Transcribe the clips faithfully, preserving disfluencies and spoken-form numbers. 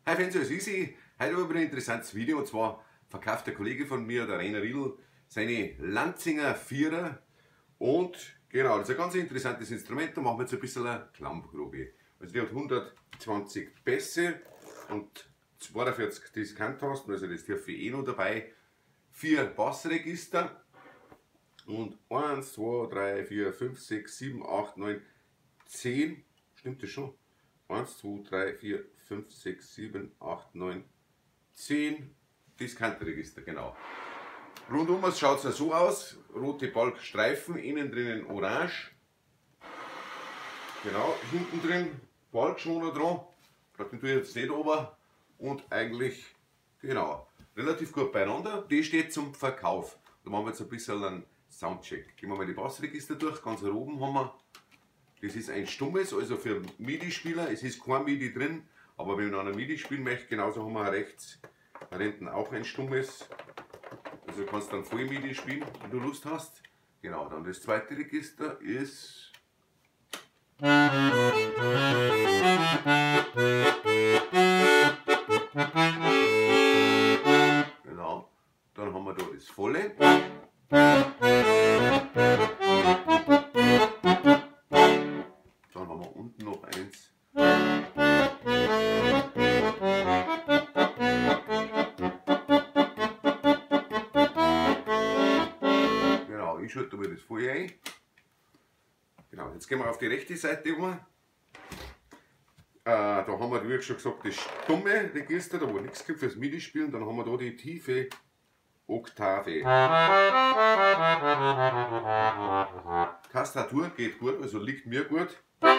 Hi Fans, es ist easy. Heute habe ich ein interessantes Video, und zwar verkauft der Kollege von mir, der Rainer Riedl, seine Lanzinger Vierer. Und genau, das ist ein ganz interessantes Instrument. Da machen wir jetzt ein bisschen eine Klammprobe. Also die hat hundertzwanzig Bässe und zweiundvierzig Diskanttasten, also das dürfte ich eh noch dabei. Vier Bassregister und eins, zwei, drei, vier, fünf, sechs, sieben, acht, neun, zehn. Stimmt das schon? eins, zwei, drei, vier, fünf, sechs, sieben, acht, neun, zehn Diskantregister, genau. Rundum schaut es so aus: rote Balkstreifen, innen drinnen orange. Genau, hinten drin Balkschoner dran. Den tue ich jetzt nicht runter. Und eigentlich, genau, relativ gut beieinander. Die steht zum Verkauf. Da machen wir jetzt ein bisschen einen Soundcheck. Gehen wir mal die Bassregister durch. Ganz oben haben wir, das ist ein stummes, also für MIDI-Spieler. Es ist kein MIDI drin, aber wenn man einen MIDI spielen möchte, genauso haben wir rechts da hinten auch ein stummes. Also du kannst dann voll MIDI spielen, wenn du Lust hast. Genau, dann das zweite Register ist genau, dann haben wir da das volle. Dann haben wir unten noch eins. Genau, ich schalte mir das voll ein. Genau, jetzt gehen wir auf die rechte Seite um. Äh, da haben wir, wie schon gesagt, das stumme Register, da wo nichts gibt fürs MIDI spielen. Dann haben wir da die tiefe Oktave. Tastatur geht gut, also liegt mir gut.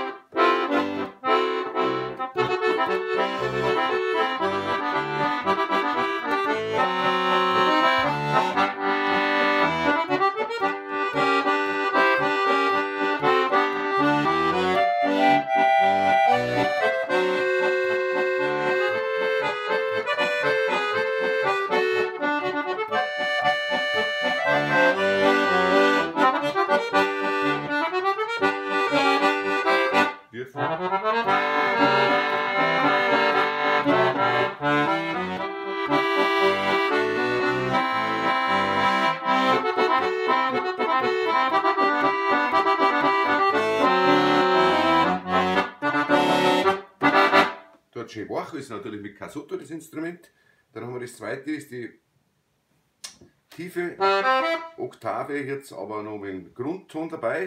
Dort schön wach, ist natürlich mit Casotto das Instrument. Dann haben wir das zweite, ist die tiefe Oktave, jetzt aber noch mit dem Grundton dabei.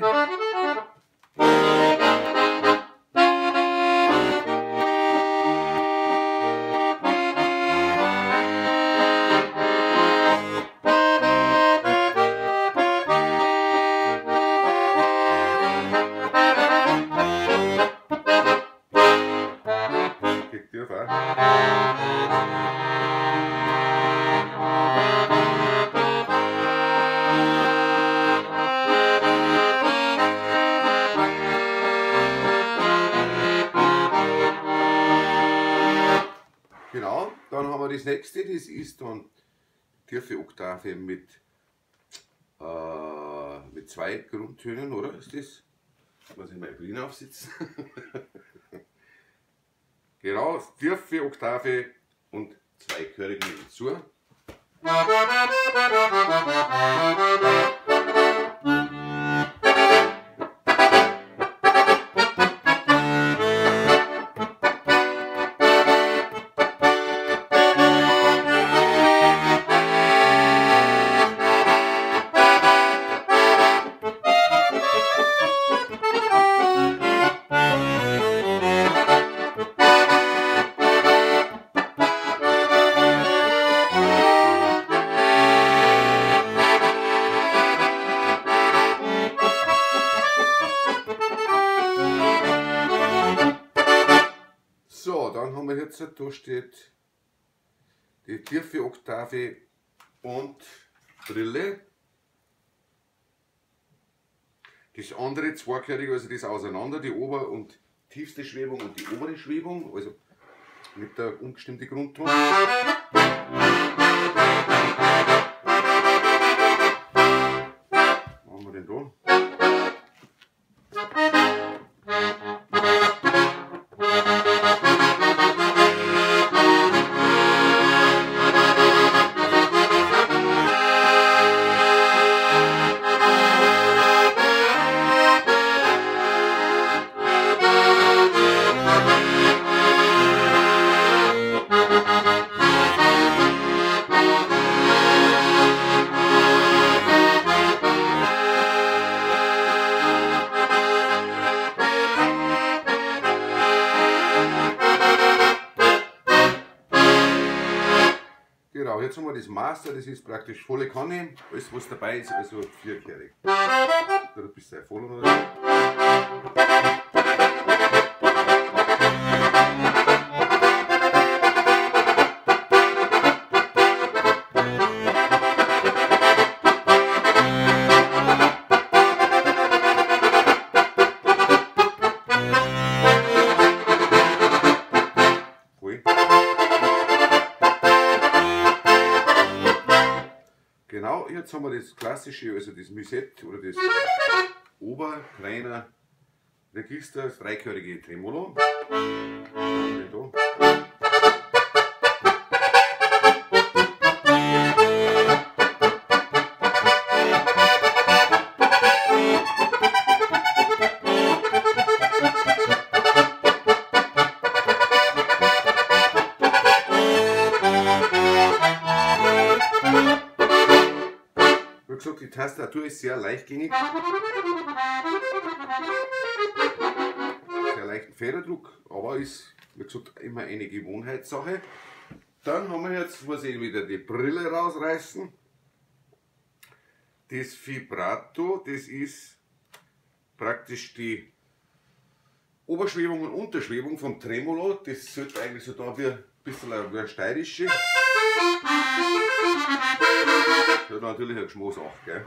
Genau, dann haben wir das nächste, das ist dann tiefe Oktave mit, äh, mit zwei Grundtönen, oder? Ist das? Muss ich meine Brille aufsitzen? Genau, tiefe Oktave und zwei Chörigen hinzu. So, dann haben wir jetzt, da steht die tiefe Oktave und Brille. Das andere zweichörige, also das auseinander, die Ober- und tiefste Schwebung und die obere Schwebung, also mit der unbestimmten Grundton. Was haben wir denn da? Genau, jetzt haben wir das Master, das ist praktisch volle Kanne, alles was dabei ist, also vierkehrig. Da bist du voll oder? Genau, jetzt haben wir das klassische, also das Musette oder das Oberkleiner Register, das dreikörige Tremolo. Wie gesagt, die Tastatur ist sehr leichtgängig, sehr leichten Federdruck, aber ist, wie gesagt, immer eine Gewohnheitssache. Dann haben wir jetzt, muss ich wieder die Brille rausreißen. Das Vibrato, das ist praktisch die Oberschwebung und Unterschwebung vom Tremolo. Das sollte eigentlich so da wie ein bisschen wie eine steirische. Das hat natürlich ein Geschmack auch, gell?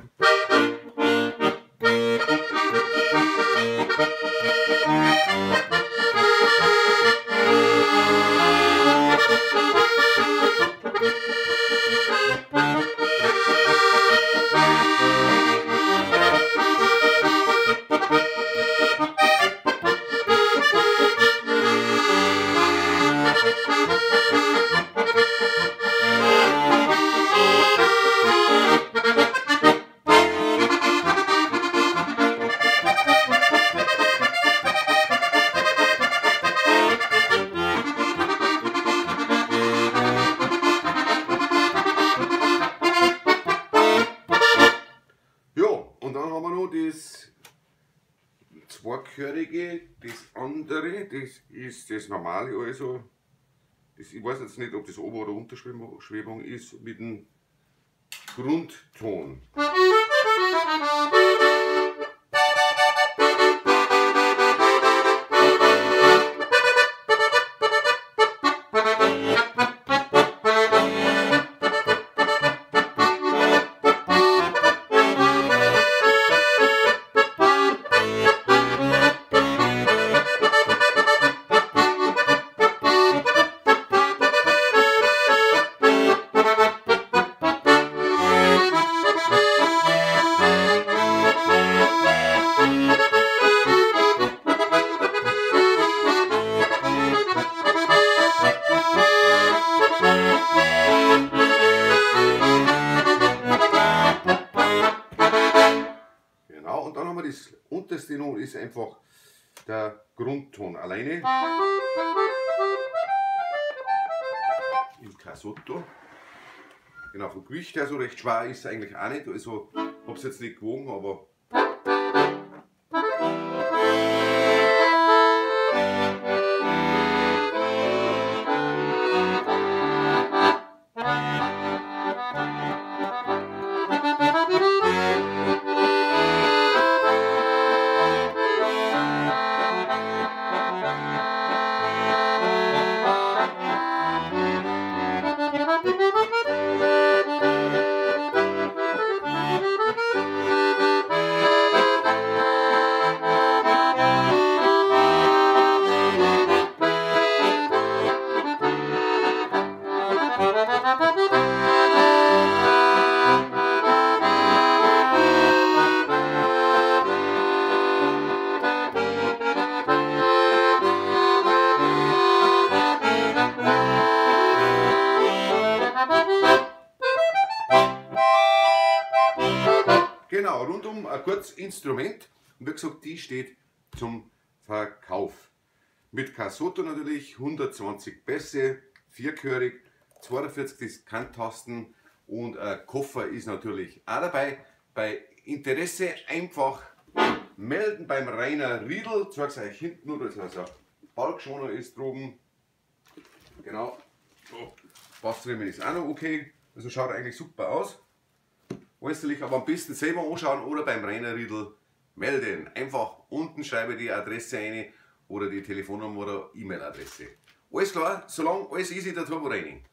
Und dann haben wir noch das zweigehörige, das andere, das ist das normale, also das, ich weiß jetzt nicht, ob das Ober- oder Unterschwebung ist, mit dem Grundton. Und dann haben wir das unterste Ton, ist einfach der Grundton alleine. Im Cassotto. Genau, vom Gewicht her so recht schwer ist es eigentlich auch nicht. Also, ich habe es jetzt nicht gewogen, aber. Genau, rundum ein kurzes Instrument und wie gesagt, die steht zum Verkauf. Mit Cassotto natürlich, hundertzwanzig Bässe, vierchörig, zweiundvierzig Diskanttasten und ein Koffer ist natürlich auch dabei. Bei Interesse einfach melden beim Rainer Riedl, ich zeige es euch hinten nur, dass also ein Balkschoner ist droben. Genau, so, Bassriemen ist auch noch okay. Also schaut eigentlich super aus. Alles natürlich aber am besten selber anschauen oder beim Rainer Riedl melden. Einfach unten schreibe die Adresse ein oder die Telefonnummer oder E-Mail-Adresse. Alles klar, solange alles easy, der Turbo Training.